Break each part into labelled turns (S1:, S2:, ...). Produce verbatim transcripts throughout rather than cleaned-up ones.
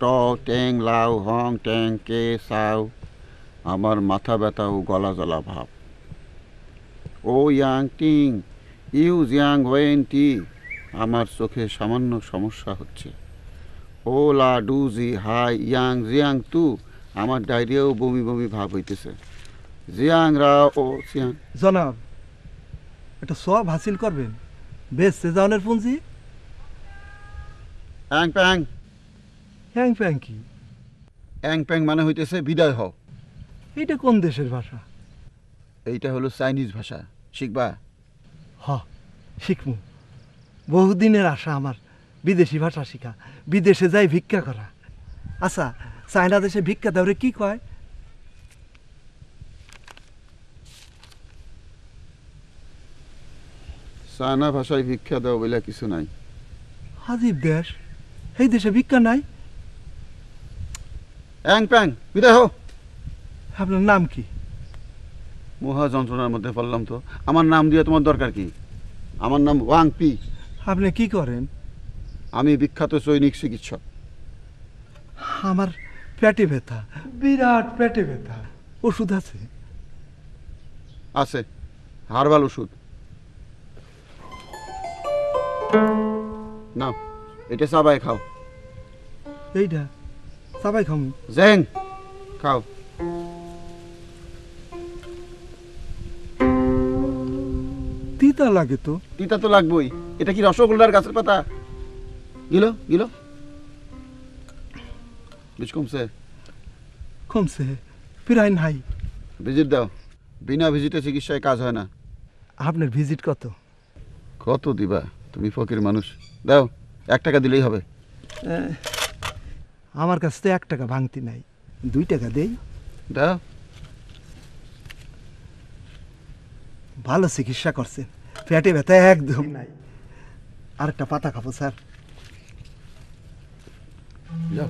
S1: ট ট্যাং লাউ হং ট্যাং কে সাউ আমার মাথা ব্যথা ও গলা জ্বলা ভাব। ও ইয়াং টিং ইউ জিয়াং ওয়েন টি আমার চোখে সামান্য সমস্যা হচ্ছে। ও লা ডু জি হাই ইয়াং জিয়াং তু আমার ডায়রিয়াও বমি বমি ভাব হইতেছে। জিয়াং রা ও সিয়াং।
S2: জনাব, এটা সব হাসিল করবেন বেশ সেজানের পুঁজি।
S1: অ্যাং প্যাং।
S2: হ্যাং প্যাং কি?
S1: অ্যাং প্যাং মানে হইতেছে বিদায় হও।
S2: এইটা কোন দেশের ভাষা?
S1: এইটা হলো চাইনিজ ভাষা, শিখবা?
S2: হ, শিখমু। বহুদিনের আশা আমার বিদেশি ভাষা শিখা, বিদেশে যাই ভিক্ষা করা। আচ্ছা, চায়না দেশে ভিক্ষা দেওয়ারে কি কয়?
S1: চায়না ভাষায় ভিক্ষা দেওয়া বলে কিছু নাই।
S2: হাজিব দেশ, এই দেশে ভিক্ষা নাই।
S1: অ্যাং প্যাং বিদায় হও।
S2: আপনার নাম কি?
S1: মহা যন্ত্রণার মধ্যে পড়লাম তো। আমার নাম দিয়ে তোমার দরকার কি? আমার নাম ওয়াং পি।
S2: আপনি কি করেন?
S1: আমি বিখ্যাত সৈনিক চিকিৎসক।
S2: আমার পেটে ব্যথা, বিরাট পেটে ব্যথা। ওষুধ আছে?
S1: আছে, হার্বাল ওষুধ। নাও, এটা চাবাই খাও।
S2: এইটা সবাই খামু।
S1: জেং খাও।
S2: তিতা লাগে তো।
S1: তিতা তো লাগবেই। এটা কি রসগোল্লার গাছের পাতা? গিলো গিলো। বিষ কমছে?
S2: কমছে, প্রায় নাই।
S1: ভিজিট দাও। বিনা ভিজিটে চিকিৎসায় কাজ হয় না।
S2: আপনার ভিজিট কত?
S1: কত দিবা? তুমি ফকির মানুষ। দাও, এক টাকা দিলেই হবে।
S2: আমার কাছে তো এক টাকা ভাঙতি নাই, দুই টাকা দেই।
S1: দাও।
S2: ভালো চিকিৎসা করছেন, পেটে ব্যথা একদম নাই। আর একটা পাতা খাবো স্যার।
S1: যাও।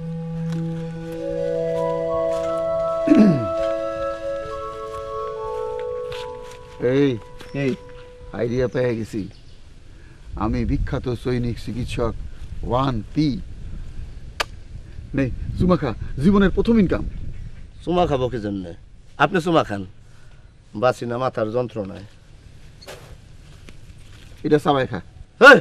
S1: এই এই আইডিয়া পেয়ে গেছি। আমি বিখ্যাত সৈনিক চিকিৎসক ওয়ান পি। নেই চুমা খা, জীবনের প্রথম ইনকাম।
S3: চুমা খাবো কি জন্যে? আপনি চুমা খান, বাঁচি না মাথার যন্ত্রণায়।
S1: এটা সবাই খা।
S3: হেই!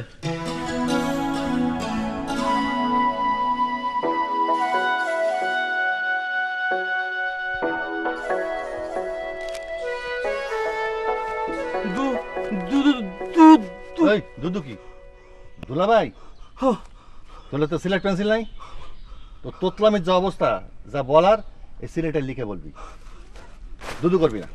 S4: দুধু কি দুলা ভাই? তোলে তো সিলেট পেন্সিল নাই তো? তোতলামের যা অবস্থা, যা বলার এই সিলেটে লিখে বলবি, দুধু করবি না।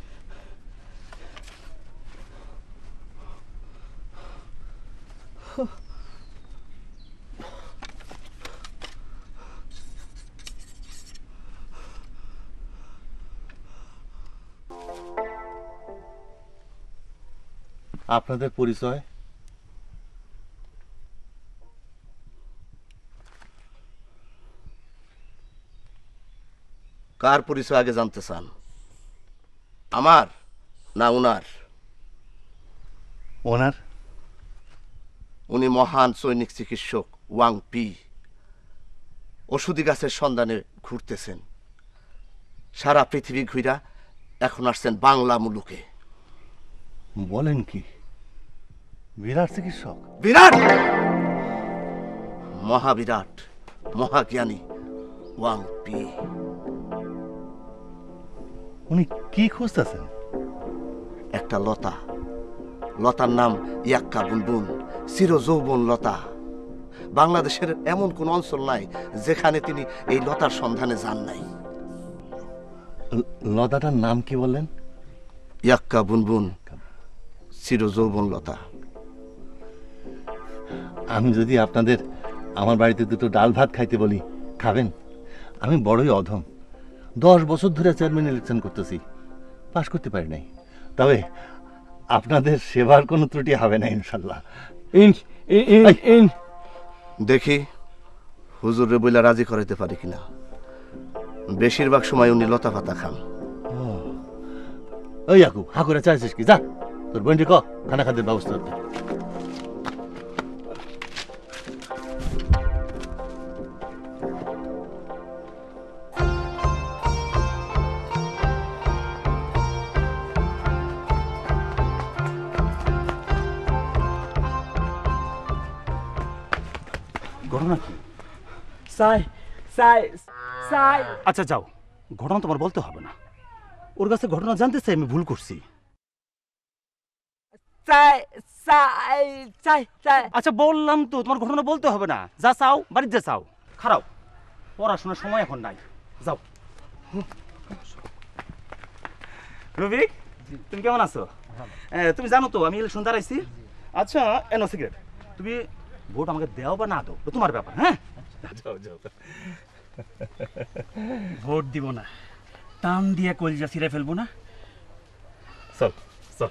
S4: আপনাদের পরিচয়?
S3: কার পরিচয় আগে জানতে চান, আমার না উনার?
S4: ওনার।
S3: উনি মহান সৈনিক চিকিৎসক ওয়াং পি। ওষুধি গাছের সন্ধানে ঘুরতেছেন সারা পৃথিবী ঘুরা, এখন আসছেন বাংলা মুলুকে।
S4: বলেন কি? বিরাট চিকিৎসক?
S3: বিরাট, মহাবিরাট, মহাজ্ঞানী ওয়াং পি।
S4: উনি কি খুঁজতেছেন?
S3: একটা লতা, লতার নাম ইয়াক্কা বুনবুন, চির যৌবন লতা। বাংলাদেশের এমন কোন অঞ্চল নাই যেখানে তিনি এই লতার সন্ধানে যান নাই।
S4: লতাটার নাম কি বললেন?
S3: ইয়াক্কা বুনবুন, চির যৌবন লতা।
S4: আমি যদি আপনাদের আমার বাড়িতে দুটো ডাল ভাত খাইতে বলি, খাবেন? আমি বড়ই অধম, দশ বছর ধরে চেয়ারম্যান ইলেকশন করতেছি, পাশ করতে পারি নাই। তবে আপনাদের সেবার কোনো ত্রুটি হবে না ইনশাল্লাহ।
S3: দেখি হুজুর রে বইলা রাজি করাইতে পারি কিনা। বেশিরভাগ সময় উনি লতা পাতা খান।
S4: ওই আকু হাকুরা চাইছিস কি? যা তোর বোনটি ক খানা খাদ্যের ব্যবস্থা করতে।
S5: ঘটনা কি?
S6: চাই চাই চাই
S5: আচ্ছা যাও, ঘটনা তোমার বলতে হবে না। ওর কাছে ঘটনা জানতে চাই আমি ভুল করছি।
S6: চাই চাই চাই চাই
S5: আচ্ছা বললাম তো তোমার ঘটনা বলতে হবে না। যা চাও বাড়িতে যা চাও। খারাপ, পড়াশোনার সময় এখন নাই, যাও। রবিক, তুমি কেমন আছো? এ, তুমি জানো তো আমি ইলেকশন দাঁড়াইছি। আচ্ছা এনো সিগারেট, তুমি ভোট আমাকে দেও বা না দাও তোমার ব্যাপার। হ্যাঁ যাও যাও।
S6: ভোট দিব না, টান দিয়ে কলজা ছিঁড়ে ফেলবো না।
S5: চল চল।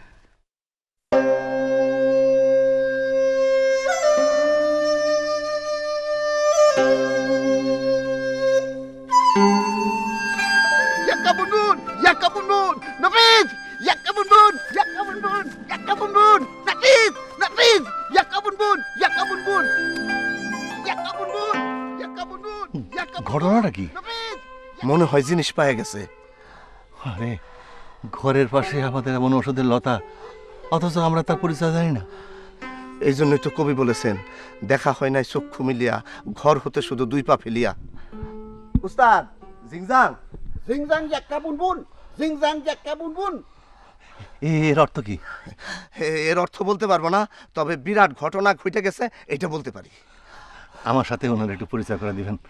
S1: Yakka Bunbun! Yakka Bunbun! Nafis! Yakka Bunbun! Yakka Bunbun! Yakka Bunbun! Nafis! Nafis! Yakka Bunbun! Yakka Bunbun! Yakka Bunbun! Yakka Bunbun! Yakka Bunbun!
S4: ঘটনাটা কি?
S1: Nafis!
S3: মনে হয় জিনিস পায়ে গেছে।
S4: আরে ঘরের পাশে আমাদের এমন ওষুধের লতা, অথচ আমরা তার পরিচয় জানি না।
S3: এই জন্যই তো কবি বলেছেন, দেখা হয় নাই চক্ষু মিলিয়া, ঘর হতে শুধু দুই পা ফেলিয়া। উস্তাদ জিংজাং,
S1: Zingzang Yakka Bunbun! Zingzang Yakka Bunbun!
S4: এ- এর অর্থ কি?
S3: এ- এর অর্থ বলতে পারবো না, তবে বিরাট ঘটনা ঘটে গেছে এটা বলতে পারি।
S4: আমার সাথে ওনার একটু পরিচয় করে দিবেন।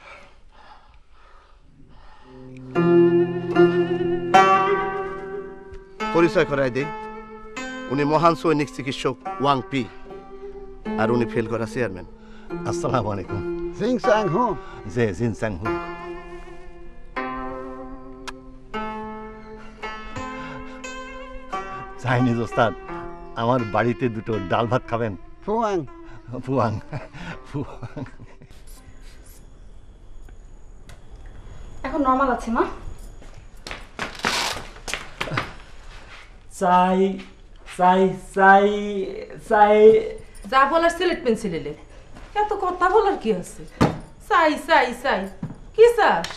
S3: পরিচয় করাই দেই, উনি মহান সৈনিক চিকিৎসক ওয়াং পি, আর উনি ফেল করা চেয়ারম্যান।
S4: আসসালামু আলাইকুম।
S1: Zingzang Ho!
S4: জে জিন স্যাং হু। চাইনিজ ওস্তাদ, আমার বাড়িতে দুটো ডাল ভাত খাবেন?
S1: Fuang!
S4: ফুয়াং ফুয়াং।
S7: এখন নরমাল আছে মা।
S6: চাই চাই চাই চাই
S8: যা বলার সিলেট পেন্সিলে এত কথা বলার কি আছে? চাই চাই চাই কি চাস?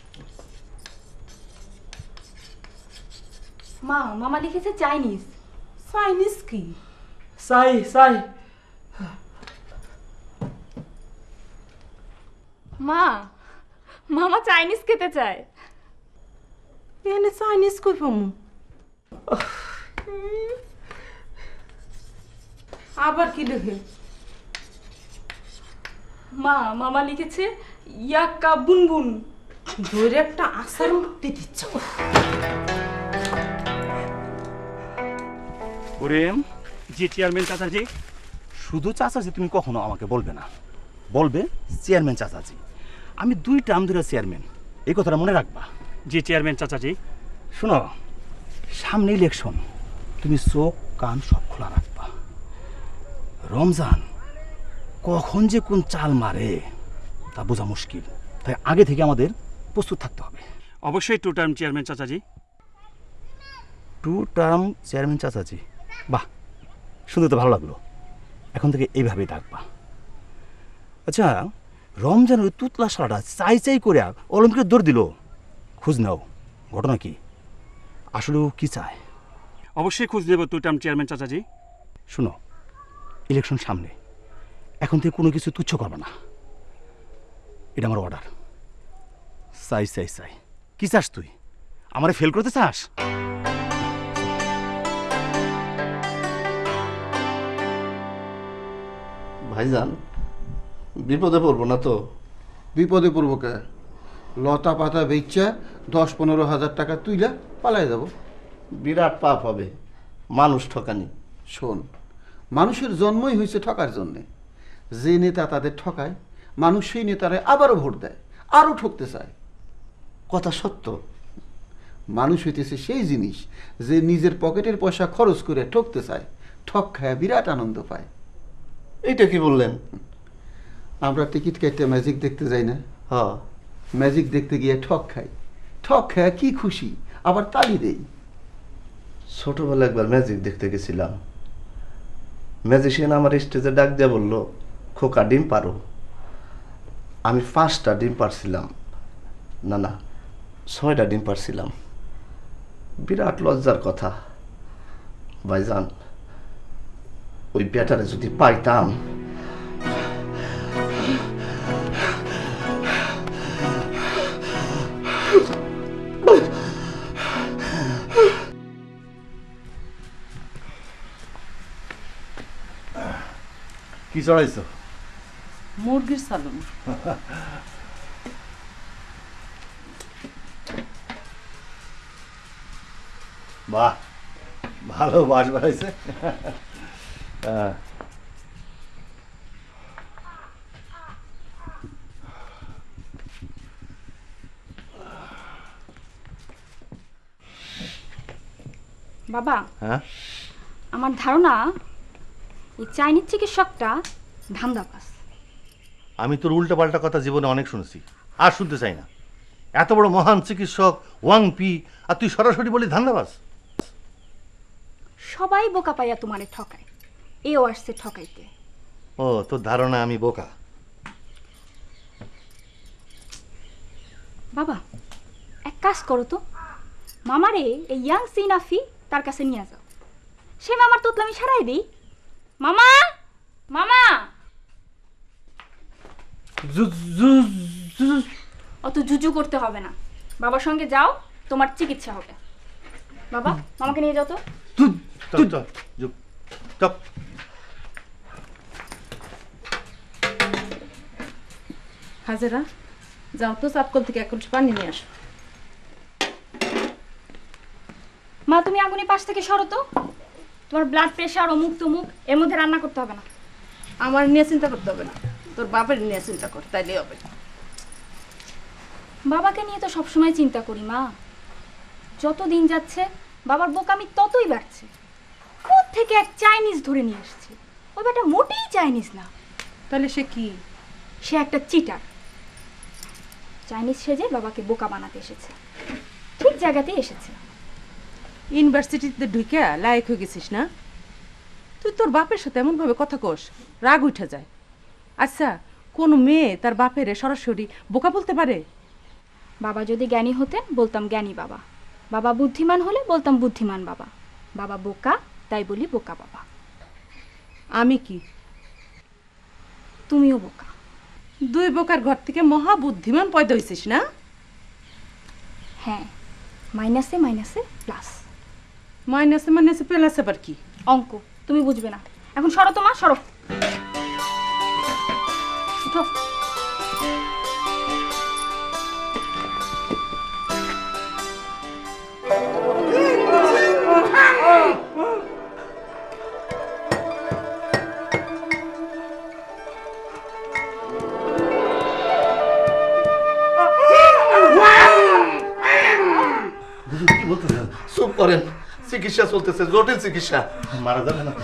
S7: মা, মামা লিখেছে চাইনিজ।
S8: চাইনিজ কি?
S6: চাই চাই
S7: মা, মামা চাইনিজ খেতে চায়।
S8: এনে চাইনিজ কই পামু? আবার কি লেখে?
S7: মা, মামা লিখেছে ইয়াক্কা বুনবুন।
S8: ধরে একটা আসার উঠতে দিচ্ছ।
S5: ওরেম জি চেয়ারম্যান চাচাজি, শুধু চাচাজি তুমি কখনো আমাকে বলবে না, বলবে চেয়ারম্যান চাচাজি। আমি দুই টার্ম ধরে চেয়ারম্যান, এই কথাটা মনে রাখবা।
S6: জি চেয়ারম্যান চাচাজি।
S5: শোনো, সামনে ইলেকশন, তুমি চোখ কান সব খোলা রাখবা। রমজান কখন যে কোন চাল মারে তা বোঝা মুশকিল, তাই আগে থেকে আমাদের প্রস্তুত থাকতে হবে।
S6: অবশ্যই টু টার্ম চেয়ারম্যান চাচাজি।
S5: টু টার্ম চেয়ারম্যান চাচাজি, বাহ, শুনতে তো ভালো লাগলো। এখন থেকে এইভাবেই ডাকবা। আচ্ছা, রমজানের ওই তুতলা সারাটা চাই চাই করে অলিম্পিকের দৌড় দিল, খোঁজ নাও ঘটনা কি, আসলে ও কি চায়।
S6: অবশ্যই খোঁজ নেব টু টার্ম চেয়ারম্যান চাচাজি।
S5: শুনো, ইলেকশন সামনে, এখন থেকে কোনো কিছু তুচ্ছ করবে না, এটা আমার অর্ডার। চাই চাই চাই কি চাস তুই? আমারে ফেল করতে চাস?
S3: ভাইজান বিপদে পড়বো না তো?
S1: বিপদে পড়বো কে? লতা পাতা বেচা দশ পনেরো হাজার টাকা তুইলা পালাই যাব।
S3: বিরাট পাপ হবে, মানুষ ঠকানি।
S1: শোন, মানুষের জন্মই হয়েছে ঠকার জন্যে। যে নেতা তাদের ঠকায়, মানুষ সেই নেতারে আবারও ভোট দেয়, আরও ঠকতে চায়।
S3: কথা সত্য।
S1: মানুষ হইতেছে সেই জিনিস যে নিজের পকেটের পয়সা খরচ করে ঠকতে চায়, ঠক খায় বিরাট আনন্দ পায়।
S3: এইটা কি বললেন?
S1: আমরা টিকিট কেটে ম্যাজিক দেখতে যাই না?
S3: হ্যাঁ,
S1: ম্যাজিক দেখতে গিয়ে ঠক খাই, ঠক খায় কি খুশি, আবার তালি দেই।
S3: ছোটবেলা একবার ম্যাজিক দেখতে গেছিলাম। ম্যাজিশিয়ান আমার স্টেজে ডাক দিয়ে বললো, খোকা ডিম পারো। আমি পাঁচটা ডিম পারছিলাম, না না ছয়টা ডিম পারছিলাম। বিরাট লজ্জার কথা ভাইজান, ওই ব্যাটারে যদি পাইতাম।
S4: কি চড়াইছো?
S8: মুরগির সালন।
S4: বাহ, ভালো বাস বাড়াইছে।
S9: বাবা,
S4: হ্যাঁ,
S9: আমার ধারণা এই চাইনিজ চিকিৎসকটা ধান্দাবাজ।
S4: আমি তোর উল্টা পাল্টা কথা জীবনে অনেক শুনেছি, আর শুনতে চাই না। এত বড় মহান চিকিৎসক ওয়াং পি, আর তুই সরাসরি বলি ধান্দাবাজ।
S9: সবাই বোকা পাইয়া তোমারে ঠকায়, এও আসছে ঠকাইতে।
S4: ও, তোর ধারণা আমি বোকা?
S9: বাবা, এক কাজ করো তো, মামারে এই ইয়াং সিনাফি তার কাছে নিয়ে যাও, সে মামার তোতলামি সারাই দিই। মামা, মামা, অত জুজু করতে হবে না, বাবার সঙ্গে যাও, তোমার চিকিৎসা হবে। বাবা, মামাকে নিয়ে যাও তো।
S4: চল চল চল।
S8: হাজেরা, যাও তো চাপকল থেকে এক কলসি পানি নিয়ে আসো।
S9: মা, তুমি আগুনের পাশ থেকে সরো তো, তোমার ব্লাড প্রেশার অমুক তমুক, এর মধ্যে রান্না করতে হবে না।
S8: আমার নিয়ে চিন্তা করতে হবে না, তোর বাপের নিয়ে চিন্তা কর, তাইলে হবে।
S9: বাবাকে নিয়ে তো সবসময় চিন্তা করি মা, যত দিন যাচ্ছে বাবার বোকামি ততই বাড়ছে। কোথা থেকে এক চাইনিজ ধরে নিয়ে আসছে, ওই ব্যাটা মোটেই চাইনিজ না।
S8: তাহলে সে কি?
S9: সে একটা চিটার। চাইনিজ সেজে বাবাকে বোকা বানাতে এসেছে, ঠিক জায়গাতেই এসেছে।
S8: ইউনিভার্সিটিতে ঢুকে লায়ক হয়ে গেছিস না তুই? তোর বাপের সাথে এমন ভাবে কথা কোস, রাগ উঠে যায়। আচ্ছা, কোন মেয়ে তার বাপের সরাসরি বোকা বলতে পারে?
S9: বাবা যদি জ্ঞানী হতেন বলতাম জ্ঞানী বাবা, বাবা বুদ্ধিমান হলে বলতাম বুদ্ধিমান বাবা, বাবা বোকা তাই বলি বোকা বাবা।
S8: আমি কি?
S9: তুমিও বোকা।
S8: দুই বোকার ঘর থেকে মহা বুদ্ধিমান পয়দা হয়েছিস না?
S9: হ্যাঁ, মাইনাসে মাইনাসে প্লাস।
S8: মাইনাসে মাইনাসে প্লাস আবার কি?
S9: অঙ্ক তুমি বুঝবে না। এখন সরো তো মা, সরো, উঠো।
S3: চুপ করেন, চিকিৎসা চলতেছে, জটিল চিকিৎসা।
S4: মারা যাবে না?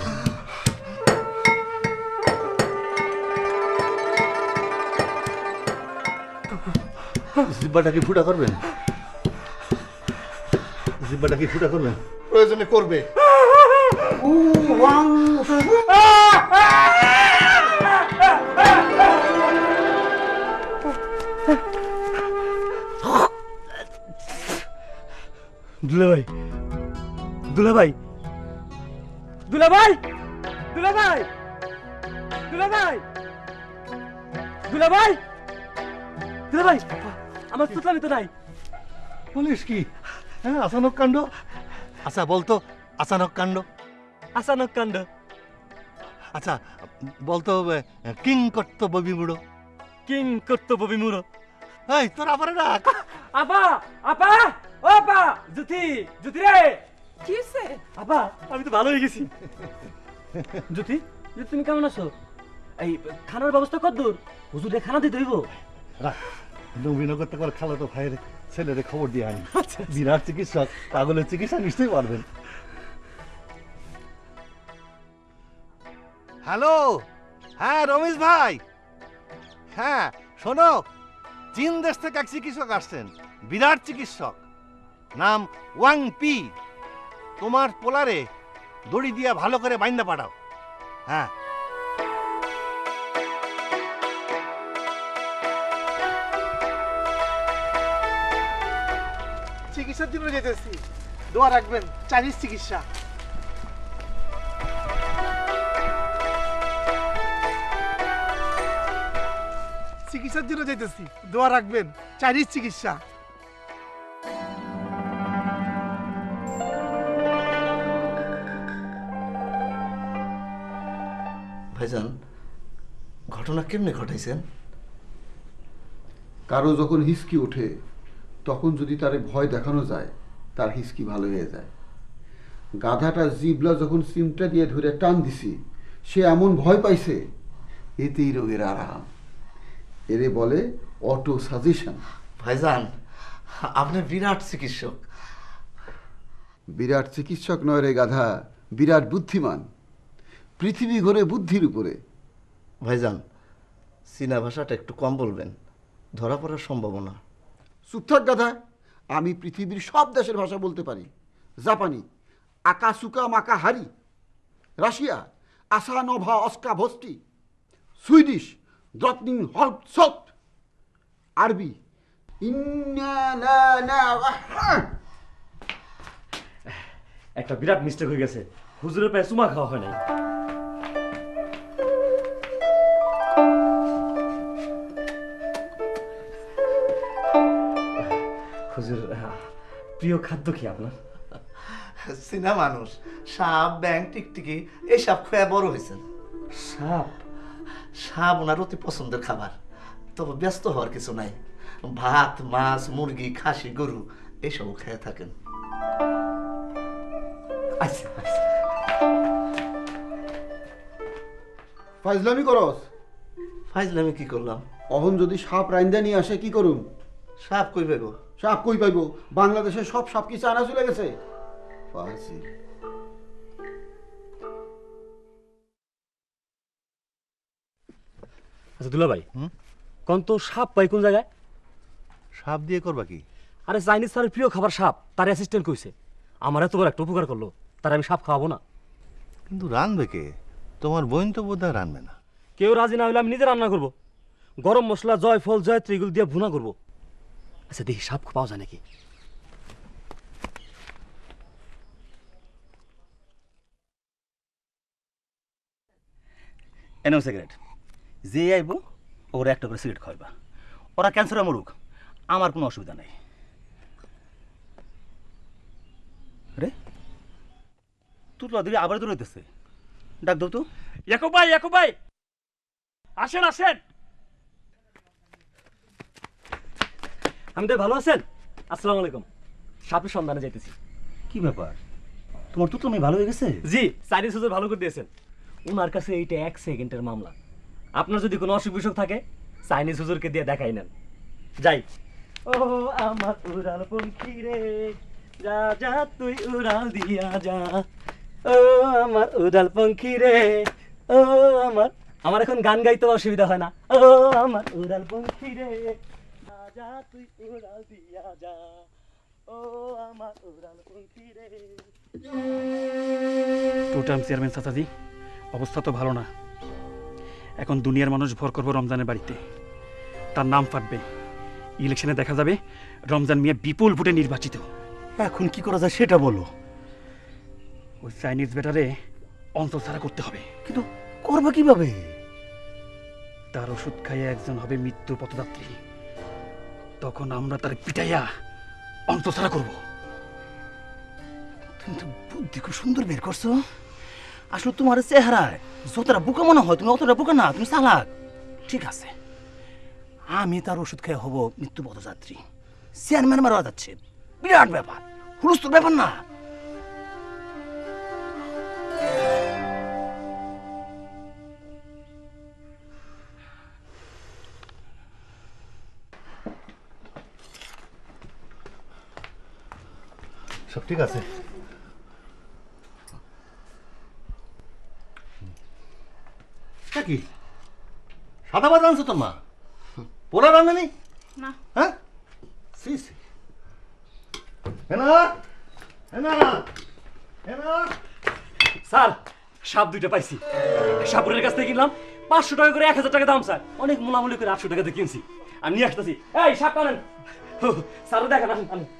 S4: জিব্বাটা কি ফুটা করবেন? জিব্বাটা কি ফুটা করবেন?
S3: প্রয়োজনে করবে।
S6: দুলাভাই, দুলাভাই, দুলাভাই, দুলাভাই, দুলাভাই, দুলাভাই, দুলাভাই, আমার তোতলামি তো নাই।
S4: বলিস কি? হ্যাঁ, আচানক কাণ্ড। আচ্ছা বলতো, আচানক কাণ্ড।
S6: আচানক কাণ্ড।
S4: আচ্ছা বলতো, কিং কর্তব্য বিমূঢ়।
S6: কিং কর্তব্য বিমূঢ়।
S4: এই তোর আবার ডাক।
S6: আপা, আপা, ও আপা, জ্যোতি, জ্যোতি রে।
S8: কি হয়েছে?
S6: আপা, আমি তো ভালো হয়ে গেছি। জ্যোতি, জ্যোতি তুমি কেমন আছো? এই খানার ব্যবস্থা কতদূর? হুজুরে খানা দিতে হইব।
S4: রাখ, নবীনগর থেকে খালাতো ভাইয়ের ছেলেরে খবর দিয়ে আনি। বিরাট চিকিৎসক, পাগলের চিকিৎসা নিশ্চয়ই পারবেন। হ্যালো, হ্যাঁ রমেশ ভাই, হ্যাঁ শোনো, চীন দেশ থেকে এক চিকিৎসক আসছেন, বিরাট চিকিৎসক, নাম ওয়াং পি। তোমার পোলারে দড়ি দিয়া ভালো করে বাইন্দা পাঠাও। হ্যাঁ,
S2: চিকিৎসার জন্য যেতেছি, দোয়া রাখবেন। চাইনিজ চিকিৎসা। চিকিৎসার জন্য যেতেছি, দোয়া রাখবেন। চাইনিজ চিকিৎসা।
S3: ভাইজান, ঘটনা কেমনে ঘটাইছেন?
S1: কারো যখন হিসকি ওঠে তখন যদি তারে ভয় দেখানো যায় তার হিসকি ভালো হয়ে যায়। গাধাটা জিবলা যখন সিমটা দিয়ে ধরে টান দিছি সে এমন ভয় পাইছে, এতেই রোগের আরাম। এরে বলে অটো সাজেশন।
S3: ভাইজান, আপনি বিরাট চিকিৎসক।
S1: বিরাট চিকিৎসক নয় রে গাধা, বিরাট বুদ্ধিমান। পৃথিবী ঘোরে বুদ্ধির উপরে।
S3: ভাইজান, চীনা ভাষাটা একটু কম বলবেন, ধরা পড়ার সম্ভাবনা।
S1: চুপ থাক গাধা, আমি পৃথিবীর সব দেশের ভাষা বলতে পারি। জাপানি আকাসুকা মাকা হারি, রাশিয়া আসা নভা অস্কা ভস্টি, সুইডিশ দ্রটনিং হল্প সল্ট, আরবি ইন্না না না।
S6: একটা বিরাট মিস্টেক হয়ে গেছে, হুজুরের পায়ে চুমা খাওয়া হয় নাই। হুজুর, প্রিয় খাদ্য কি আপনার?
S3: চীনা মানুষ, সাপ, ব্যাং, টিকটিকি এইসব খেয়ে বড় হয়েছেন।
S6: সাপ?
S3: সাপ ওনার অতি পছন্দের খাবার। তবে ব্যস্ত হওয়ার কিছু নাই, ভাত, মাছ, মুরগি, খাসি, গরু এইসবও খেয়ে থাকেন।
S6: আচ্ছা আচ্ছা।
S1: ফাইজলামি করস?
S3: ফাইজলামি কি করলাম?
S1: অহন যদি সাপ রাইন্দা নিয়ে আসে কি করুন?
S3: সাপ কই পাইব?
S1: সাপ কই পাইব? বাংলাদেশের সব সাপ কি চায়না চলে গেছে? ফাজিল।
S6: আচ্ছা দুলা ভাই, কোন তো সাপ পাই কোন জায়গায়?
S4: সাপ দিয়ে করবা কি?
S6: আরে চাইনিজ স্যারের প্রিয় খাবার সাপ, তার অ্যাসিস্ট্যান্ট কইছে আমার এত বড় একটা উপকার করলো, তার আমি সাপ খাওয়াবো না?
S4: কিন্তু রানবে কে? তোমার বোন তো বোধহয় রানবে না।
S6: কেউ রাজি না হলে আমি নিজে রান্না করবো, গরম মশলা, জয়ফল, জয়ত্রী এগুলো দিয়ে ভুনা করবো। আচ্ছা দেখি সাপ পাওয়া যায় নাকি।
S5: এনেও সিগারেট, যে আইব ওরা একটা করে সিগারেট খাওয়াইবা। ওরা ক্যান্সারে মরুক, আমার কোনো অসুবিধা নেই। রে তুতলা দিবি আবার দৌড়াইতেছে, ডাক দাও তো।
S6: ইয়াকুব ভাই, ইয়াকুব ভাই, আসেন আসেন। আমি তো ভালো আছেন? আসসালামু আলাইকুম। সাপের সন্ধানে যাইতেছি।
S5: কি ব্যাপার, তোমার তুতলা মেয়ে ভালো হয়ে গেছে?
S6: জি, চাইনিজ হুজুর ভালো করে দিয়েছেন। উনার কাছে এইটা এক সেকেন্ডের মামলা। আপনার যদি কোনো অসুখ বিসুখ থাকে চাইনিজ হুজুরকে দিয়ে দেখাই নেন। যাই। ও আমার উড়াল পঙ্খী রে, যা যা তুই উড়াল দিয়া যা। ও আমার উড়াল পঙ্খী রে, ও আমার। আমার এখন গান গাইতে অসুবিধা হয় না। ও আমার উড়াল পঙ্খী রে, যা যা তুই উড়াল দিয়া যা। ও আমার উড়াল পঙ্খী রে।
S10: টু টার্ম চেয়ারম্যান চাচাজি, অবস্থা তো ভালো না। এখন দুনিয়ার মানুষ ভর করবো রমজানের বাড়িতে, তার নাম ফাটবে, ইলেকশনে দেখা যাবে রমজান মিয়া বিপুল ভোটে নির্বাচিত।
S5: এখন কি করা যায় সেটা বলো।
S10: ওই চাইনিজ বেটারে অঞ্চল ছাড়া করতে হবে।
S5: কিন্তু করবা কিভাবে?
S10: তার ওষুধ খাইয়ে একজন হবে মৃত্যুর পথযাত্রী, তখন আমরা তার পিটাইয়া অঞ্চল ছাড়া করবো।
S5: তুমি তো বুদ্ধি খুব সুন্দর বের করছো। আসলে তোমার চেহারায় যতটা বোকা মনে হয় তুমি অতটা বোকা না, তুমি চালাক। ঠিক আছে, আমি তার ওষুধ খেয়ে হব মৃত্যু পথযাত্রী। চেয়ারম্যান মারা যাচ্ছে, বিরাট ব্যাপার, হুলস্থুল ব্যাপার না।
S4: সব ঠিক আছে? কি সাদা ভাত আনছো তোর মা? পোলা রান্না নেই?
S9: না।
S4: হ্যাঁ সি সি
S6: স্যার, সাপ দুইটা পাইছি। সাপুরের কাছ থেকে কিনলাম, পাঁচশো টাকা করে, এক হাজার টাকা দাম স্যার। অনেক মোলামুলি করে আটশো টাকাতে কিনছি। আমি নিয়ে আসতেছি। এই সাপ আনেন। স্যারও দেখেন, আসেন আসেন।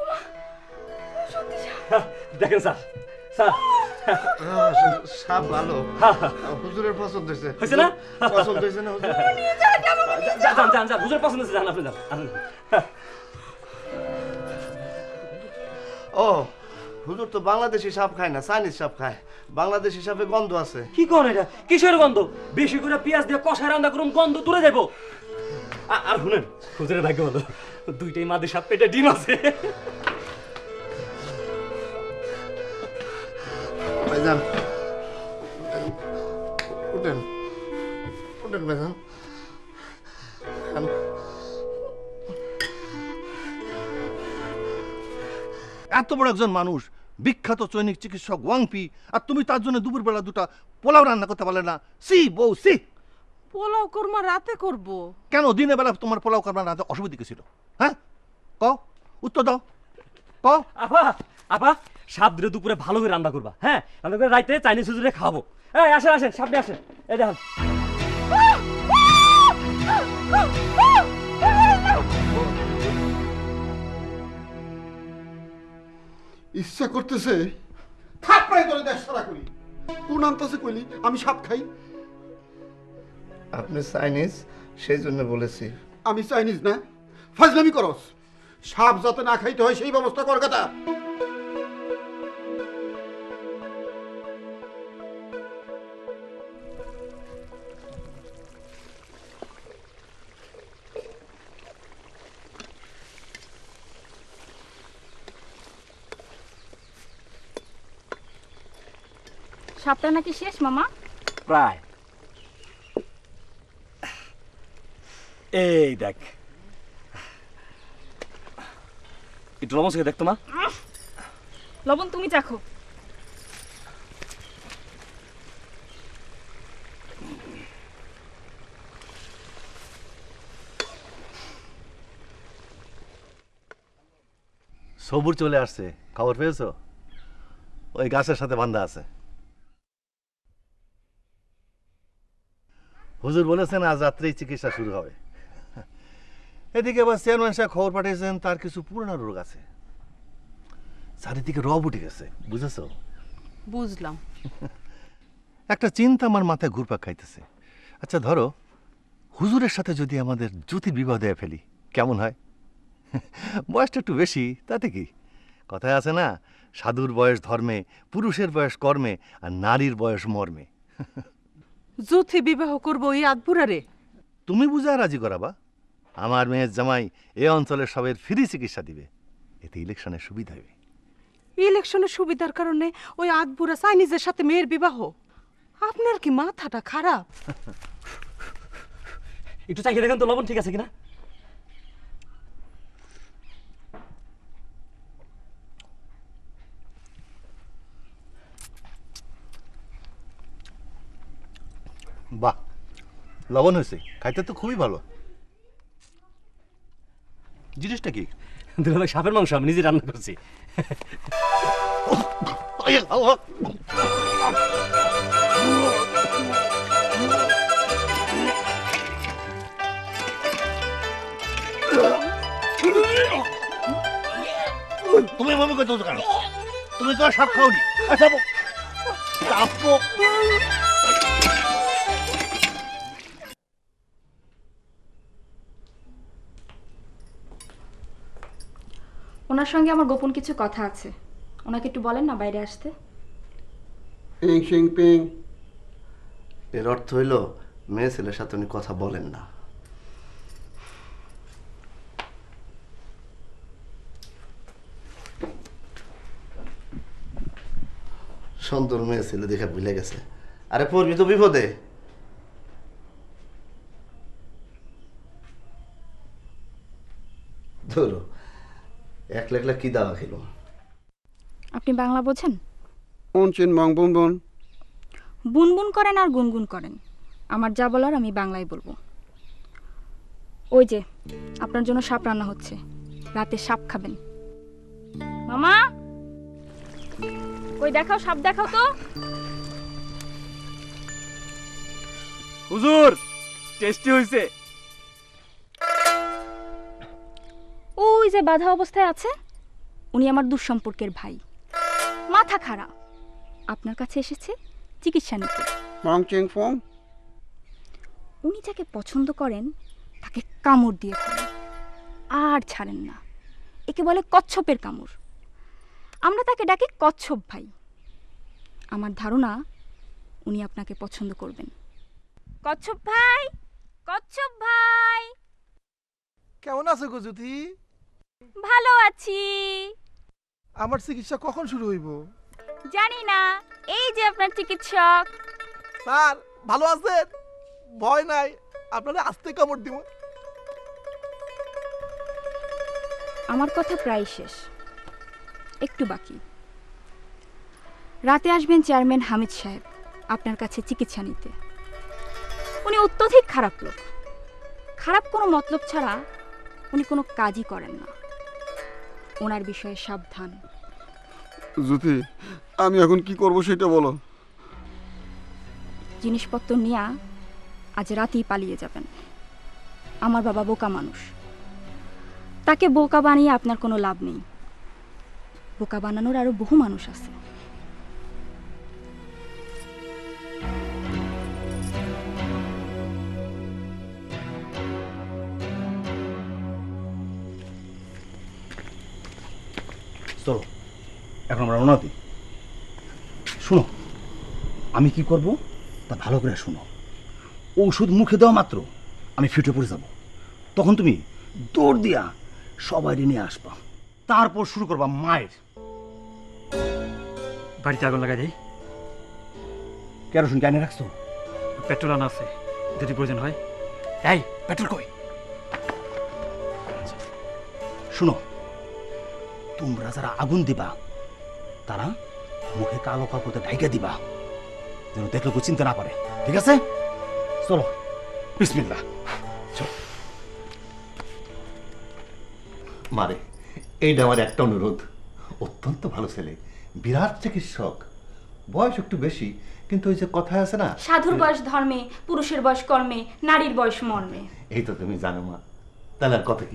S6: দেখেন স্যার, স্যার
S3: সাপ ভালো, হুজুরের পছন্দ হয়েছে।
S6: হয়েছে না?
S3: পছন্দ হয়েছে না হুজুর?
S6: যান যান যান, হুজুর পছন্দ হয়েছে, যান আপনি যান।
S3: ও হুজুর তো বাংলাদেশি সাপ খায় না, চাইনিজ সাপ খায়। বাংলাদেশি সাপে গন্ধ আছে।
S6: কি কোন এটা? কিসের গন্ধ? বেশি করে পেঁয়াজ দিয়ে কষায় রান্না করুন, গন্ধ দূরে যাবো। আর শুনেন, হুজুরের ভাগ্য ভালো, দুইটাই মাদি সাপ পেটে ডিম আছে।
S3: ভাইজান উঠেন, উঠেন ভাইজান।
S4: এত বড় একজন মানুষ, বিখ্যাত চৈনিক চিকিৎসক ওয়াংপি, আর তুমি তার জন্য দুপুরবেলা দুটা পোলাও রান্না করতে পারলে না? সি বউ সি।
S8: পোলাও কোরমা রাতে করব।
S4: কেন দিনের বেলা তোমার পোলাও করবার রাতে অসুবিধা কি ছিল? হ্যাঁ কও, উত্তর দাও, কও।
S6: আপা আপা সাপ দিলে দুপুরে ভালো করে রান্না করবা, হ্যাঁ রান্না করে রাইতে চাইনিজ হুজুরে খাবো। এই আসেন আসেন, সামনে আসেন, এই দেখেন।
S1: ইচ্ছা করতেছে থাপড়াই ধরে দেশ সারা করি। কোন আনতাছে কইলি আমি সাপ খাই?
S3: আপনি চাইনিজ, সেই জন্য বলেছি।
S1: আমি চাইনিজ না, ফাজলামি করস। সাপ যাতে না খাইতে হয় সেই ব্যবস্থা কর কথা।
S9: সাপটা নাকি শেষ মামা?
S6: প্রায়। এই দেখ, একটু লবণ খেয়ে দেখ তো মা।
S9: লবণ তুমি চাখো।
S4: সবুর চলে আসছে, খবর পেয়েছো? ওই গাছের সাথে বান্ধা আছে। হুজুর বলেছেন আজ রাত্রেই চিকিৎসা শুরু হবে। এদিকে আবার চেয়ারম্যান সাহেব খবর পাঠিয়েছেন তার কিছু পুরনো রোগ আছে, চারিদিকে রব উঠে গেছে, বুঝেছো?
S8: বুঝলাম।
S4: একটা চিন্তা আমার মাথায় ঘুরপাক খাইতেছে। আচ্ছা ধরো হুজুরের সাথে যদি আমাদের জ্যোতির বিবাহ দিয়ে ফেলি, কেমন হয়? বয়সটা একটু বেশি, তাতে কি? কথায় আছে না, সাধুর বয়স ধর্মে, পুরুষের বয়স কর্মে, আর নারীর বয়স মর্মে।
S8: জ্যোতি বিবাহ করবো এই আদপুরারে?
S4: তুমি বুঝা রাজি করাবা। আমার মেয়ের জামাই এ অঞ্চলের সবের ফ্রি চিকিৎসা দিবে, এতে ইলেকশনের সুবিধা হবে।
S8: ইলেকশনের সুবিধার কারণে ওই আদপুরা চাইনিজের সাথে মেয়ের বিবাহ? আপনার কি মাথাটা খারাপ?
S6: একটু চাইকে দেখেন তো লবণ ঠিক আছে কিনা।
S4: বাহ, লবণ হয়েছে, খাইতে তো খুবই ভালো। জিনিসটা কি?
S6: দুলাভাই সাপের মাংস আমি নিজে রান্না করছি।
S4: তুমি মনে করছো কেন? তুমি তো সাপ খাওনি। আচ্ছা
S9: ওনার সঙ্গে আমার গোপন কিছু কথা আছে, ওনাকে একটু বলেন না বাইরে আসতে।
S1: পিং সিং পিং।
S3: এর অর্থ হইল মেয়ে ছেলের সাথে উনি কথা বলেন না। সুন্দর মেয়ে ছেলে দেখে ভুলে গেছে। আরে পড়বি তো বিপদে। ধরো একলা একলা কি দাওয়া খেলো।
S9: আপনি বাংলা বোঝেন?
S1: উনচিন মং বুন বুন।
S9: বুনবুন করেন আর গুনগুন করেন, আমার যা বলার আমি বাংলায় বলবো। ওই যে আপনার জন্য সাপ রান্না হচ্ছে, রাতে সাপ খাবেন। মামা ওই দেখাও, সাপ দেখাও তো।
S6: হুজুর টেস্টি হইছে।
S9: ওই যে বাধা অবস্থায় আছে, উনি আমার দুঃসম্পর্কের ভাই, মাথা খারাপ, আপনার কাছে এসেছে চিকিৎসা নিতে।
S1: মং চিং ফং।
S9: উনি যাকে পছন্দ করেন তাকে কামড় দিয়ে ফেলেন আর ছাড়েন না, একে বলে কচ্ছপের কামড়। আমরা তাকে ডাকি কচ্ছপ ভাই। আমার ধারণা উনি আপনাকে পছন্দ করবেন। কচ্ছপ ভাই, কচ্ছপ ভাই,
S2: কেমন আছো গো জ্যোতি?
S9: ভালো আছি।
S2: আমার চিকিৎসা কখন শুরু হইব?
S9: জানি না, এই যে আপনার চিকিৎসক।
S2: স্যার ভালো আছেন? ভয় নাই, আপনারা আস্তে কামড় দিব।
S9: আমার কথা প্রায় শেষ, একটু বাকি। রাতে আসবেন চেয়ারম্যান হামিদ সাহেব আপনার কাছে চিকিৎসা নিতে। উনি অত্যধিক খারাপ লোক, খারাপ কোনো মতলব ছাড়া উনি কোনো কাজই করেন না। ওনার বিষয়ে সাবধান।
S1: জ্যোতি, আমি এখন কি করব সেটা বলো।
S9: জিনিসপত্র নিয়ে আজ রাতেই পালিয়ে যাবেন। আমার বাবা বোকা মানুষ, তাকে বোকা বানিয়ে আপনার কোনো লাভ নেই। বোকা বানানোর আরো বহু মানুষ আছে।
S5: চলো এখন আমরা রওনা দিই। শুনো, আমি কি করব তা ভালো করে শুনো। ঔষধ মুখে দেওয়া মাত্র আমি ফিটে পড়ে যাব। তখন তুমি দৌড় দিয়া সবাই নিয়ে আসবা, তারপর শুরু করবা মায়ের।
S10: বাড়িতে আগুন লাগাই দেই।
S5: কেরোসিন কেন রাখছো?
S10: পেট্রোল আনা আছে, যদি প্রয়োজন হয়। এই পেট্রোল কই?
S5: শুনো, তোমরা যারা আগুন দিবা তারা মুখে কালো কাপড়ে ঢাইকা দিবা, যেন দেখলে কেউ চিন্তা না করে। ঠিক আছে? চলো, বিসমিল্লাহ। চলো।
S4: মারে, এইটা আমার একটা অনুরোধ। অত্যন্ত ভালো ছেলে, বিরাট চিকিৎসক, বয়স একটু বেশি, কিন্তু ওই যে কথায় আছে না,
S9: সাধুর বয়স ধর্মে, পুরুষের বয়স কর্মে, নারীর বয়স মর্মে।
S4: এই তো তুমি জানো মা, তাহলে আর কথা কি?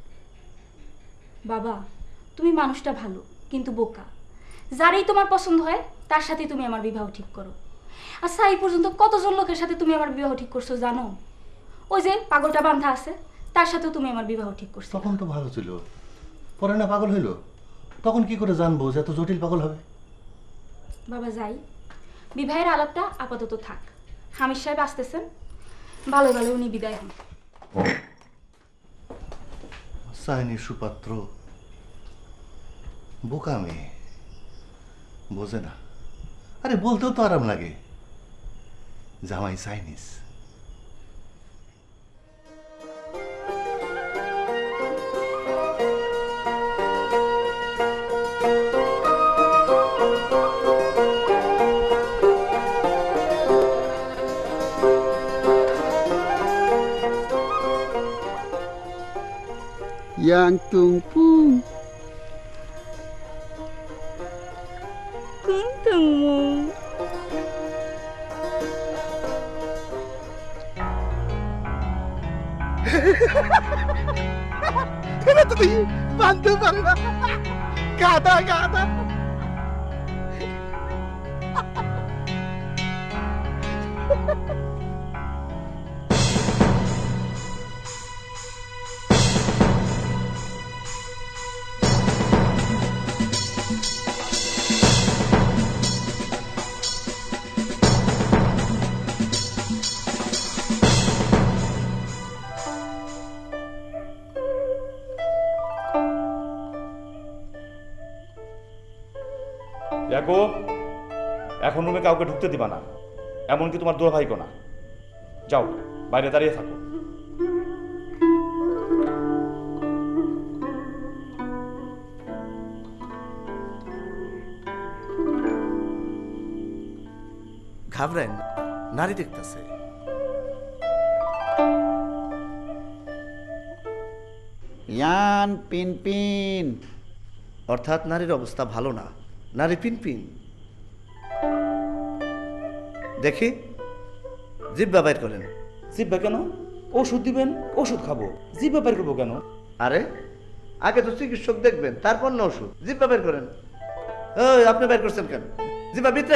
S9: বাবা, তুমি মানুষটা ভালো কিন্তু বোকা। যারই তোমার পছন্দ হয় তার সাথে তুমি আমার বিবাহ ঠিক করো। আচ্ছা, এই পর্যন্ত কতজন লোকের সাথে তুমি আমার বিবাহ ঠিক করছো জানো? ওই যে পাগলটা বান্ধা আছে, তার সাথেও তুমি আমার বিবাহ ঠিক করছো।
S4: তখন তো ভালো ছিল, পরে না পাগল হইল। তখন কি করে জানবো যে এত জটিল পাগল হবে?
S9: বাবা যাই, বিবাহের আলাপটা আপাতত থাক। হামিদ সাহেব আসতেছেন, ভালো ভালো উনি বিদায় হন।
S4: সাইনি সুপাত্র বোকা মেয়ে, বোঝে না। আরে বলতেও তো আরাম লাগে, জামাই Chinese.
S1: Yang tung pung.
S9: Kung tung mo.
S2: এটা তো তুই বাঁধতে পারে না, গাধা গাধা।
S5: দেখো, এখন রুমে কাউকে ঢুকতে দিবা না, এমনকি তোমার দোয়া ভাইকো না। যাও, বাইরে দাঁড়িয়ে থাকো।
S3: ঘাবড়েন, নারী দেখতেছে।
S1: ইয়ান পিন পিন।
S3: অর্থাৎ নারীর অবস্থা ভালো না, নারী পিনপিন। দেখি জিভ বাইর করেন।
S5: জিব্বা কেন? ওষুধ দিবেন, ওষুধ খাবো, জিব্বা বের করবো কেন?
S3: আরে আগে তো চিকিৎসক দেখবেন, তারপর না ওষুধ। জিব্বা বের করেন। ওই আপনি বের করছেন কেন? জিব্বা ভিতরে।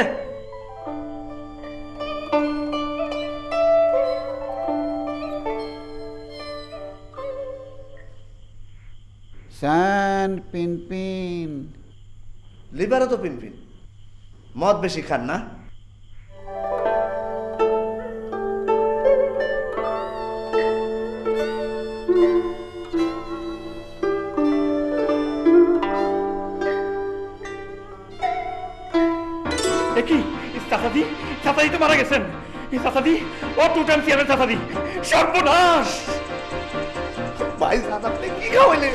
S1: সান পিন পিন।
S3: লিভারও তো পিনপিন, মদ বেশি খান না?
S10: দেখি চাচাদি, চাচাদি তো মারা গেছেন। চাচাদি, ও টু টাইম চেয়ারম্যান চাচাদি, সর্বনাশ।
S3: ভাই দাদা আপনি কি খাওয়াইলে?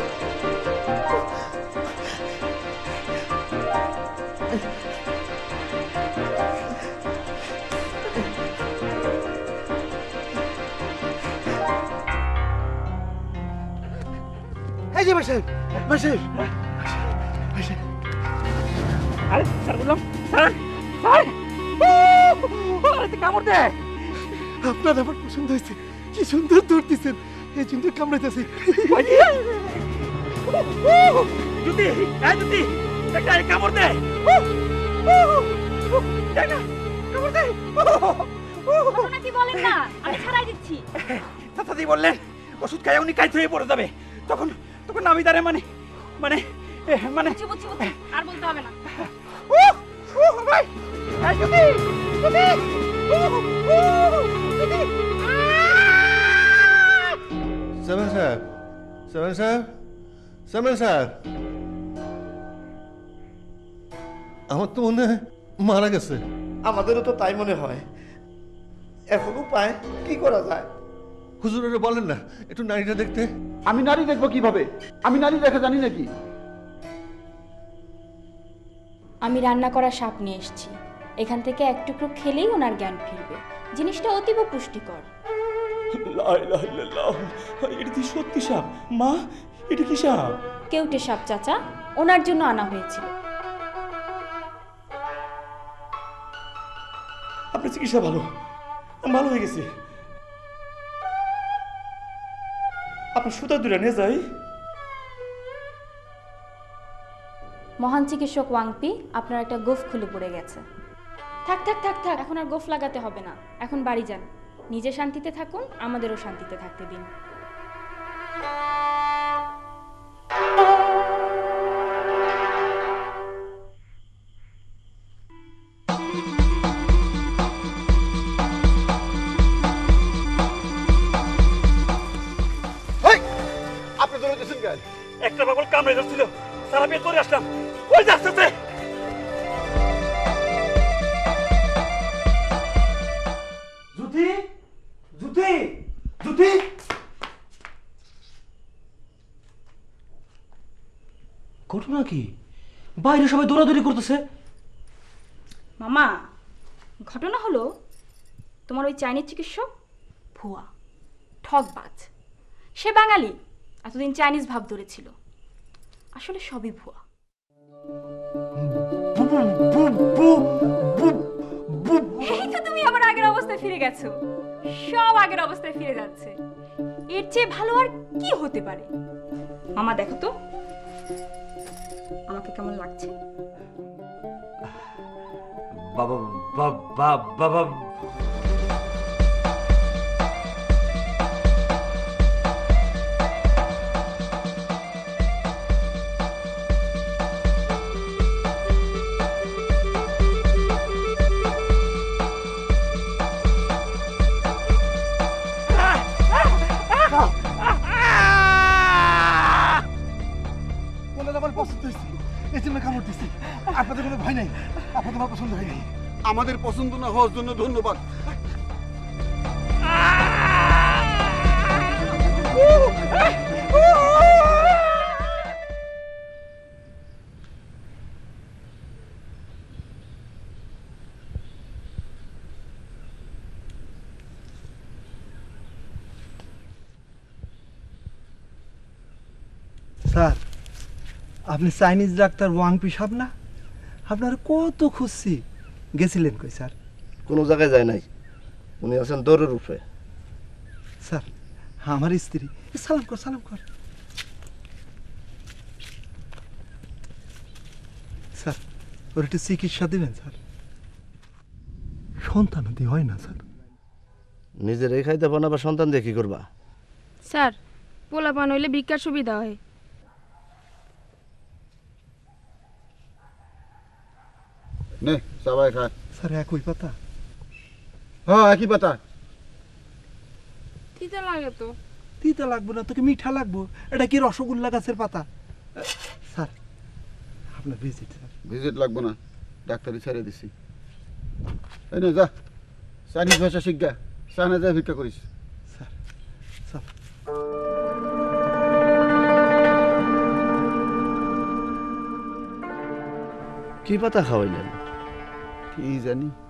S2: এই যে বসে বসে
S10: আরে স্যার বললাম, স্যার স্যার আরে তো কামড় দেয়।
S2: আপনার আমার পছন্দ হয়েছে, কি সুন্দর দৌড় দিচ্ছেন, এই জন্য কামড়াইতেছি।
S10: জুতি, এই জুতি, একটা কামড় দেয়, কামড় দেয়।
S9: কি বলেন না, আমি ছাড়াই দিচ্ছি।
S10: চাচাদি বললেন ওষুধ খাই উনি কাইতে হয়ে পড়ে যাবে, তখন তখন আমি দাঁড়ে মানে মানে মানে
S9: বুঝছি বুঝছি বুঝছি, আর বলতে হবে না।
S10: ভাই এই জুতি, জুতি, জুতি।
S4: Seven sir, seven sir, seven sir, আমার তো মনে হয় মারা গেছে।
S3: আমাদেরও তো তাই মনে হয়। এখন উপায় কি করা যায়?
S4: হুজুরের বলেন না একটু নারীটা দেখতে।
S1: আমি নারী দেখবো কিভাবে? আমি নারী দেখা জানি নাকি?
S9: আমি রান্না করা শাক নিয়ে এসেছি, এখান থেকে এক টুকরো খেলেই ওনার জ্ঞান ফিরবে। জিনিসটা অতীব পুষ্টিকর।
S5: এটা কি সত্যি সাপ? মা, এটা কি সাপ?
S9: কেউটে সাপ চাচা, ওনার জন্য আনা হয়েছিল।
S5: আপনার চিকিৎসা ভালো, ভালো হয়ে গেছে। আপনার সুতা দূরে নিয়ে যাই।
S9: মহান চিকিৎসক ওয়াংপি, আপনার একটা গোফ খুলে পড়ে গেছে। থাক থাক থাক থাক, এখন আর গোফ লাগাতে হবে না, এখন বাড়ি যান। নিজে শান্তিতে থাকুন, আমাদেরও শান্তিতে থাকতে দিন।
S1: আপনি তো রয়েছেন গায়ে
S10: একটা পাগল কামড়ে যাচ্ছিল, সারা বের করে আসলাম, ওই যাচ্ছে।
S2: জুতি, জুতি, জুতি।
S6: ঘটনা কি? বাইরে সবাই দৌড়াদৌড়ি করতেছে।
S9: মামা, ঘটনা হলো তোমার ওই চাইনিজ চিকিৎসক ভুয়া, ঠকবাজ। সে বাঙালি, এতদিন চাইনিজ ভাব ধরেছিল, আসলে সবই ভুয়া। এই তো তুমি আবার আগের অবস্থায় ফিরে গেছো, সব আগের অবস্থায় ফিরে যাচ্ছে। এর চেয়ে ভালো আর কি হতে পারে? মামা দেখো তো আমাকে কেমন লাগছে।
S6: বাবা বাবা বাবা
S2: আমার পছন্দ হয়েছে, এই জন্য কামড় দিচ্ছি। আপনাদের কোনো ভয় নাই, আপনাদের আমার পছন্দ হয়নি।
S1: আমাদের পছন্দ না হওয়ার জন্য ধন্যবাদ।
S2: স্যার, আপনি চাইনিজ ডাক্তার ওয়াংপি সাহেব না? আপনার কত খুঁজছি, গেছিলেন কই স্যার?
S3: কোনো জায়গায় যায় নাই, উনি আছেন দৌড়ের উপরে।
S2: স্যার, আমার স্ত্রী, সালাম কর সালাম কর। স্যার, ওর একটু চিকিৎসা দেবেন স্যার, সন্তান দিয়ে হয় না স্যার।
S3: নিজের এই খাইতে পান আবার সন্তান দিয়ে কি করবা?
S11: স্যার, পোলাপান হইলে ভিক্ষার সুবিধা হয়।
S1: নে সবাই খা।
S2: স্যার একই পাতা?
S1: হ্যাঁ একই পাতা।
S11: তিতা লাগে তো।
S2: তিতা লাগবে না, তোকে মিঠা লাগবো। এটা কি রসগোল্লা গাছের পাতা? স্যার আপনার ভিজিট। স্যার
S1: ভিজিট লাগবো না, ডাক্তারি ছেড়ে দিছি। এই নে যা, চাইনিজ ভাষা শিখগা, চায়না যা ভিক্ষা করিস।
S2: স্যার স্যার
S3: কি পাতা খাওয়াইলেন?
S1: কি জানি